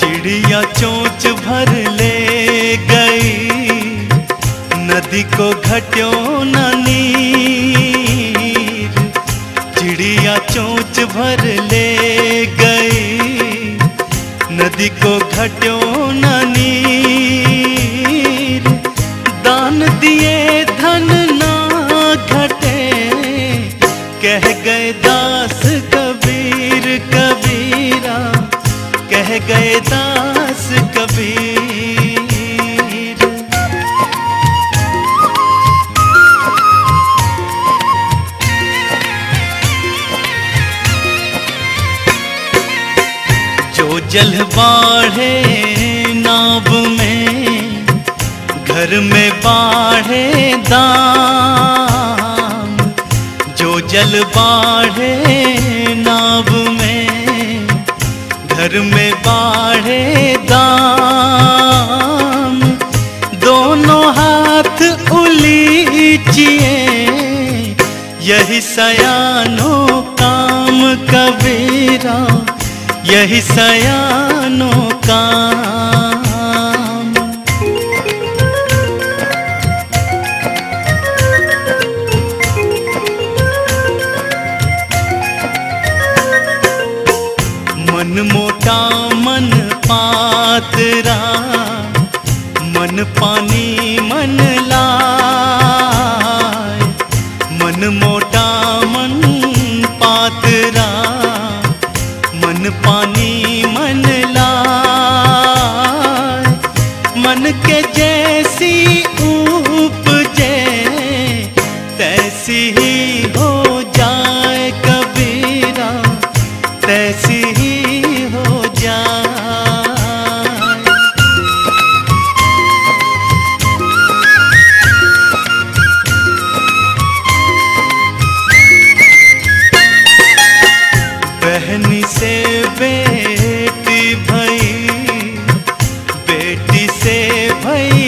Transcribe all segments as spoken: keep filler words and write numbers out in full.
चिड़िया चोंच भर ले गई, नदी को घट्यो न नीर। चिड़िया चोंच भर ले गई, नदी को घट्यो न नीर। दान दिए धन ना घटे, कह गए दास कबीर कबीरा, कह गए दास कबीर। जो जल बाढ़े नाव में, घर में बाढ़े दाम। जो जल बाढ़े नाव में, घर में बाढ़े दाम। दोनों हाथ उलीचिए, यही सयानो काम कबीरा, यही सयानो काम। मन मोटा मन पातरा, मन पानी मन लाय। मन मोटा मन पातरा, मन पानी मन लाय। मन के जैसी उपजे, तैसी ही हो जाए कबीरा, तैसी ही हो जाए। बहनी से बेटी भई, बेटी से भई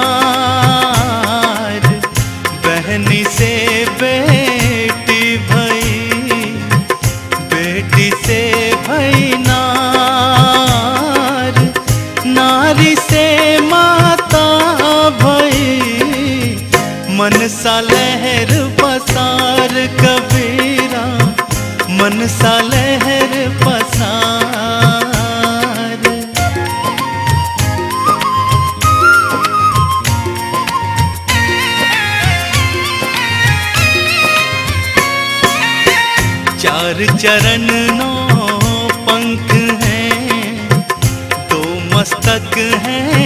नार। बहनी से बेटी भई, बेटी से भई नार। नारी से माता भई, मन सा लहर पसार कबीरा, मन सा लहर पसार। चार चरण नौ पंख हैं, दो मस्तक हैं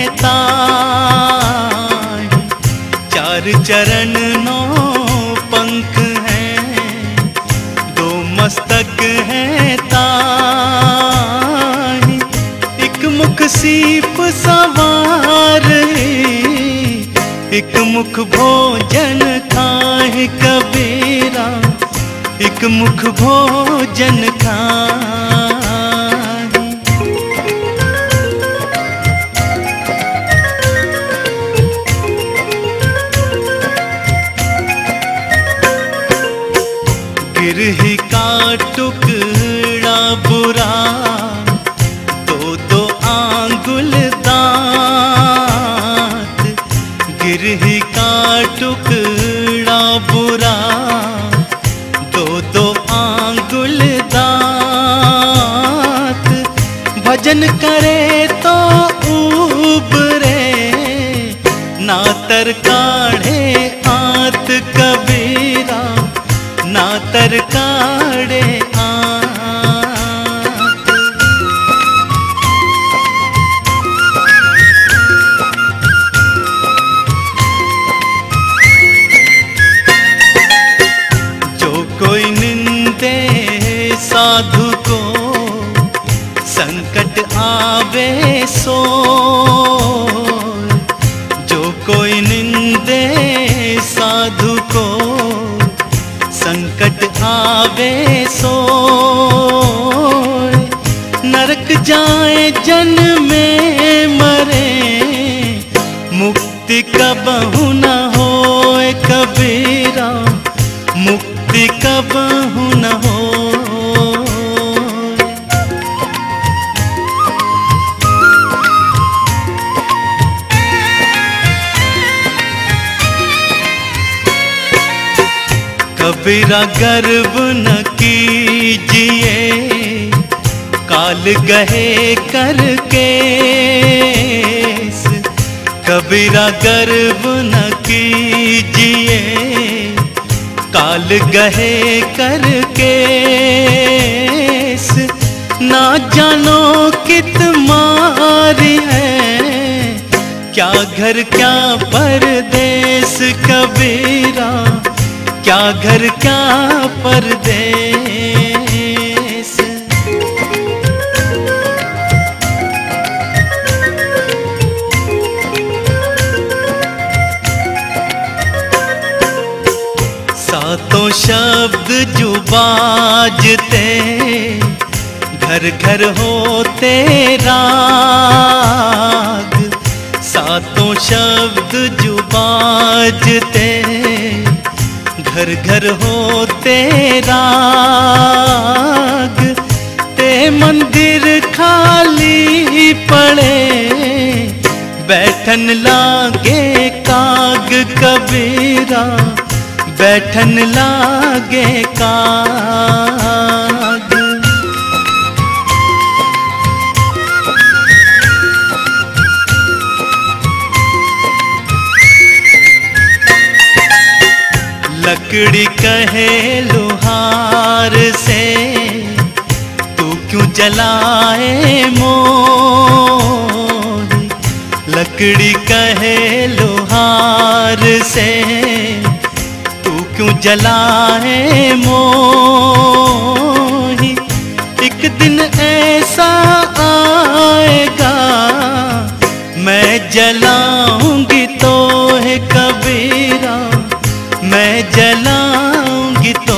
ताज। चार चरण नौ पंख हैं, दो मस्तक हैं ताज। एक मुख सीप सवार, एक मुख भोजन खाए कबीरा, एक मुख भोजन खाए। गिरही का टुकड़ा बुरा, दो दो आंगुल दांत। गिरही का टुकड़ा बुरा, दो दो आंगुल दांत। भजन करे तो उबरे, नातर काढ़े आंत कबीरा, नातर काढ़े आंत। जो कोई निंदे साधु को, संकट आवे सो। जो कोई निंदे साधु को, संकट आवे सो। नरक जाए जन्मे मरे, मुक्ति कबहु न होए कबीरा, मुक्ति कबहु न हो। कबीरा गर्व न कीजिए काल गहे करके, कबीरा गर्व न कीजिए काल गहे करके। ना जानो कित मारी है, क्या घर क्या परदेस कबीरा, क्या घर क्या परदेस। सातों शब्द जो बाजते घर घर होते राग, सातों शब्द जो बाजते घर घर होते राग। ते मंदिर खाली पड़े बैठन लागे काग कबीरा, बैठन लागे काग। लकड़ी कहे लोहार से तू क्यों जलाए मोरी, लकड़ी कहे लोहार से तू क्यों जलाए मोही। एक दिन ऐसा आएगा मैं जलाऊंगी तो है कबीरा, मैं जलाऊंगी तो।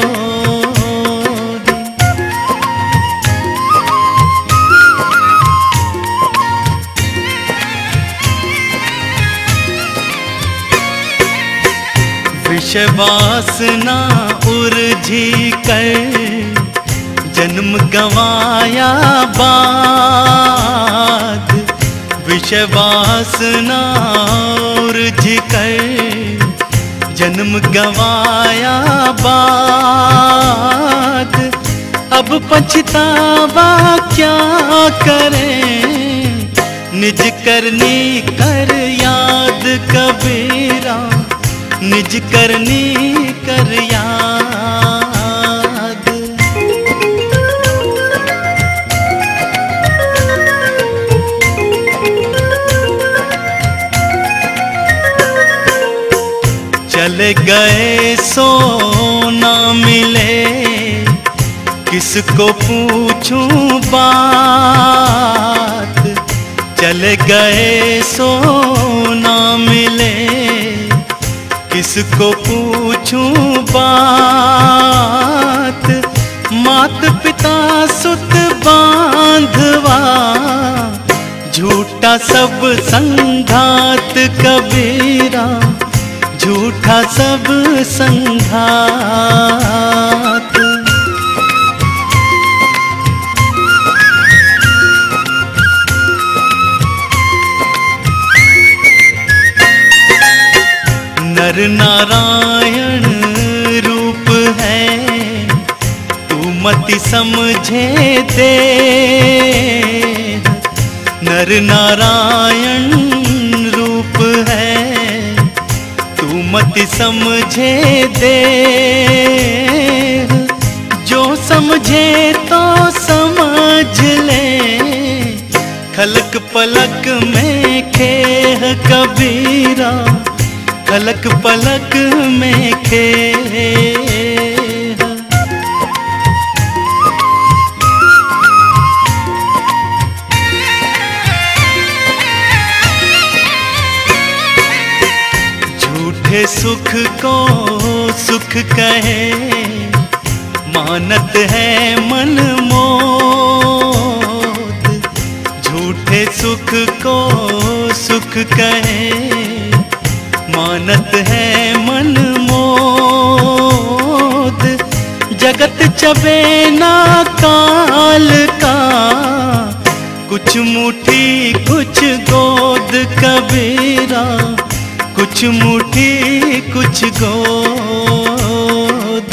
विषय वासना उर्झी कर जन्म गंवाया बाद, विषय वासना उर्झी कर जन्म गंवाया बाद। अब पछतावा क्या करें, निज करनी कर याद कबीरा, निज करनी कर याद। चले गए सो ना मिले किसको पूछूं बात, चले गए सो ना मिले किसको पूछूं बात। मात पिता सुत बांधवा झूठा सब संघात कबीरा, झूठा सब संघात। नर नारायण रूप है तू मति समझे दे, नर नारायण रूप है तू मति समझे दे। जो समझे तो समझ ले खलक पलक में खेह कबीरा, खलक पलक में खेह। झूठे सुख को सुख कहे मानत है मन मोद, झूठे सुख को सुख कहे मानत है मन मोद। जगत चबे ना काल का कुछ मुट्ठी कुछ गोद कबीरा, कुछ मुट्ठी कुछ गोद। गोद।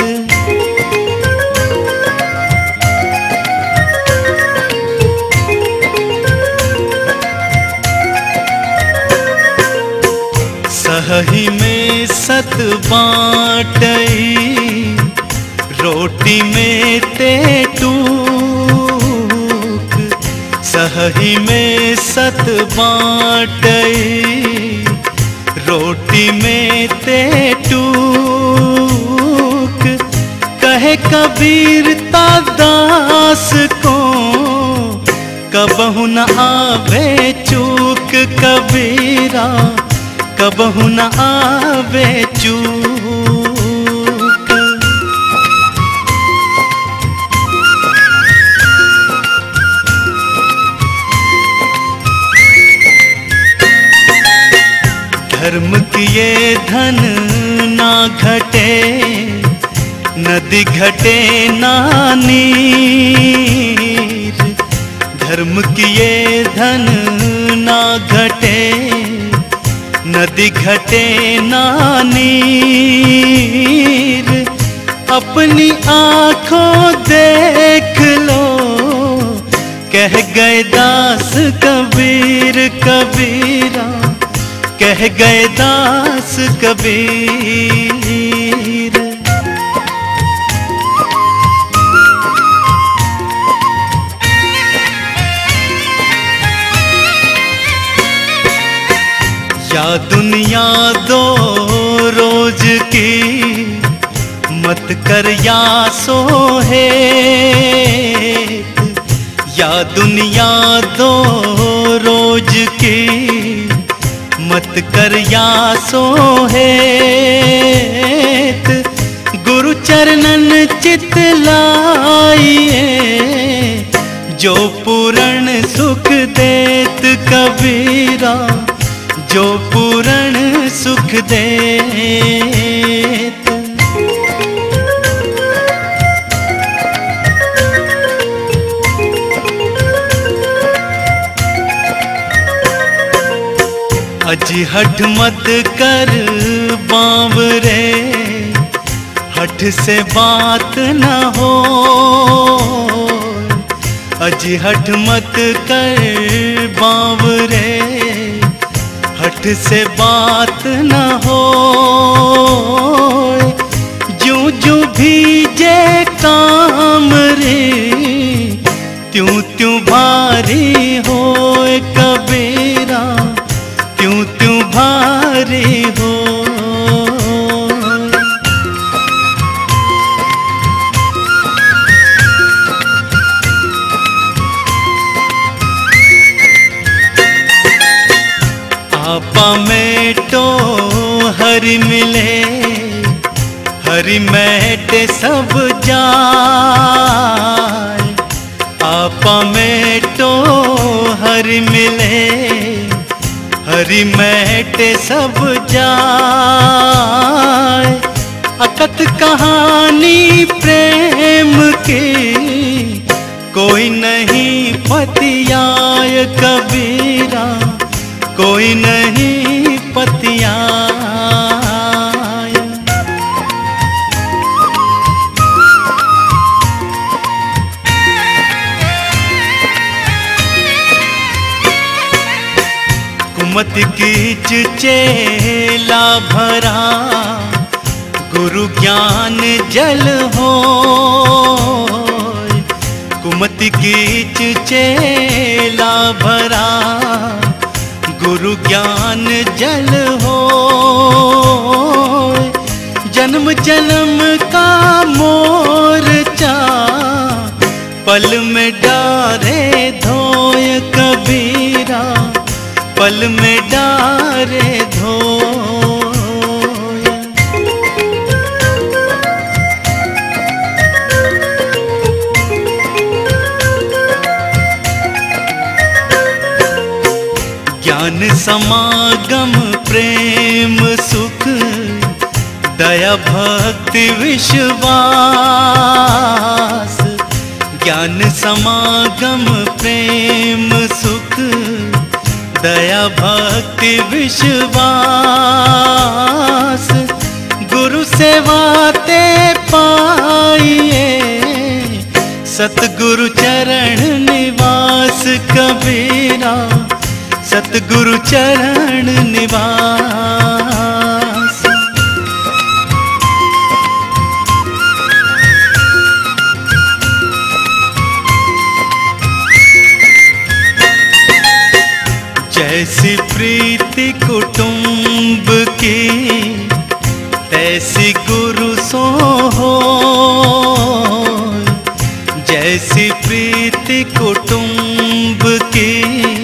सहही में सत बाटई, रोटी में ते टूक। सहही में सत बाटई, रोटी में ते टूक। कहे कबीर ता दास को, कबहु न आवे चूक। कबीरा कबहु न आवे चूक। धर्म किए धन ना घटे, नदी घटे ना नीर। धर्म किए धन ना घटे, नदी घटे ना नीर। अपनी आँखों देख लो, कह गए दास कबीर। कबीरा कह गए दास कबीर। या दुनिया दो रोज की, मत कर या सोहेत। या दुनिया दो रोज की, मत कर या सोहेत। गुरु चरणन चित लाइए, जो पूर्ण सुख देत। कबीरा जो पूर्ण सुख देत। अजी हठ मत कर बावरे, हठ से बात न हो। अजी हठ मत कर बावरे, हठ से बात न हो। जूं जूं भीजे काम रे, त्यों त्यों भारी होए। कबीरा त्यों त्यों भारी हो। आपा में तो हरि मिले, हरि मैटे सब जाय। आपा में तो हरि मिले, हरि मैटे सब जाय। अकथ कहानी प्रेम की, कोई नहीं पतियाय। कबीरा कोई नहीं पतियाय। कुमति कीच चेला भरा, गुरु ज्ञान जल हो। कुमति कीच चेला भरा, गुरु ज्ञान जल हो। जन्म जन्म का मोर्चा, पल में डारे धोय। कबीरा पल में डारे धोय। ज्ञान समागम प्रेम सुख, दया भक्ति विश्वास। ज्ञान समागम प्रेम सुख, दया भक्ति विश्वास। गुरु सेवा ते पाइए, सतगुरु चरण निवास कबीरा, सतगुरु चरण निवास। जैसी प्रीति कुटुंब की, तैसी गुरु सो हो। जैसी प्रीति कुटुंब की,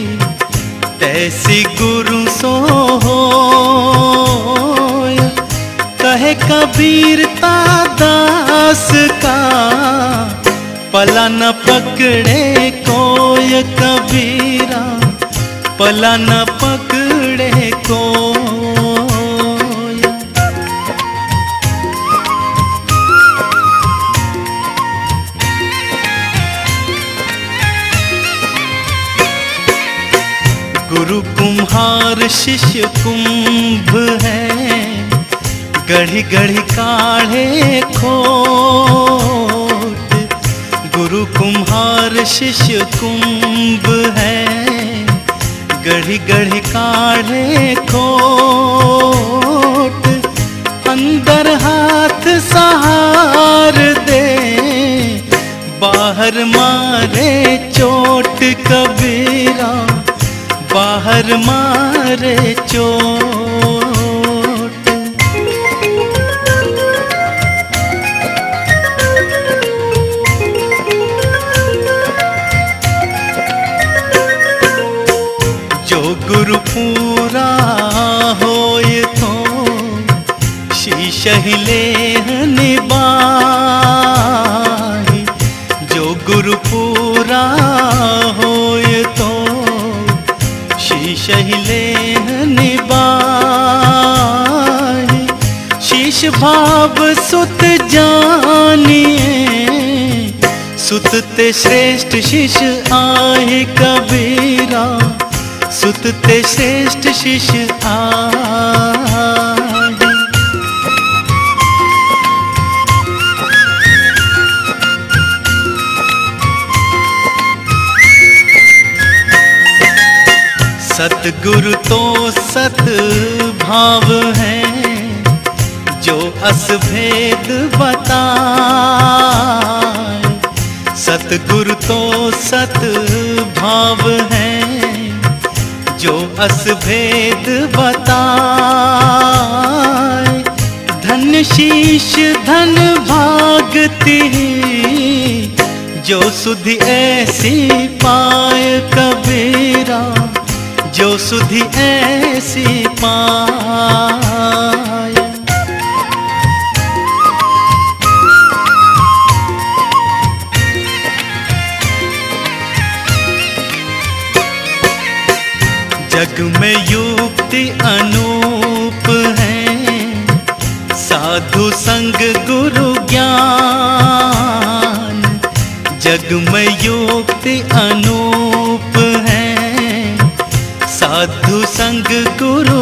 तैसी गुरु सो हो। कहे कबीरता दास का, पला न पकड़े कोई कबीरा, पला न पकड़े कोई। गुरु कुम्हार शिष्य कुंभ है, गढ़ी गढ़ी काढ़े खोट। गुरु कुम्हार शिष्य कुंभ है, गढ़ी गढ़ी काढ़े खोट। अंदर हाथ सहार दे, बाहर मारे चोट कबीरा, बाहर मारे चोट। जो गुरु पूरा होय तो, शीश ही लेह निभाए। जो गुरु पूरा होय तो, शीश ही लेह निभाए। शीश भाव सुत जानिए, सुत ते श्रेष्ठ शिष्य आए कबीरा, सुत ते श्रेष्ठ शिष्य आए। सतगुरु तो सत भाव है, जो अस भेद बताए। सतगुरु तो सत भाव है, जो अस भेद बताए। धन शीश धन भागती, जो सुधि ऐसी पाए कबीरा, जो सुधि ऐसी पाए। जग में युक्ति अनूप है, साधु संग गुरु ज्ञान। जग में युक्ति अनूप है, साधु संग गुरु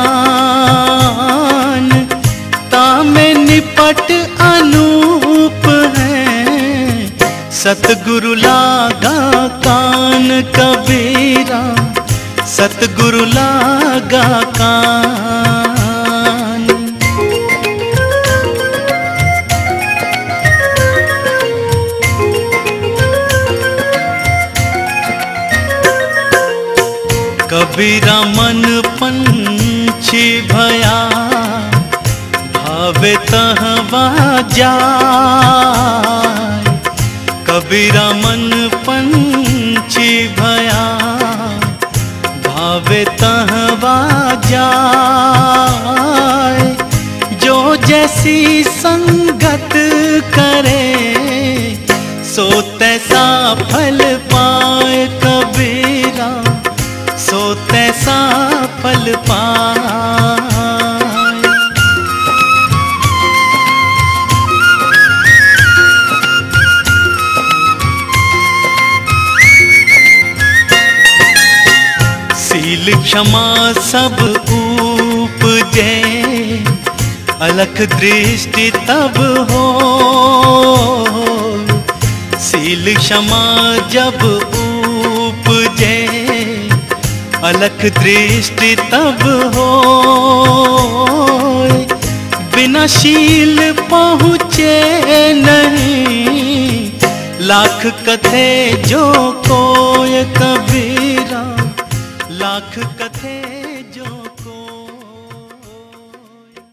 ज्ञान। तामे निपट अनूप है, सतगुरु लागा कान कबीरा, सतगुरु लागा कान। कबीरा मन पंछी भया, भावे तहवा जाय। कबीरा मन पंछी भया, भावे तहवा जाय। जो जैसी संगत करे, सो तैसा फल पाए कबीरा, सो तैसा फल पाए। शील क्षमा सब उपजे, अलख दृष्टि तब हो, सील क्षमा जब उपजे, अलख दृष्टि तब हो। बिना शील पहुँचे नहीं, लाख कथे जो कोय कबीरा, लाख कथे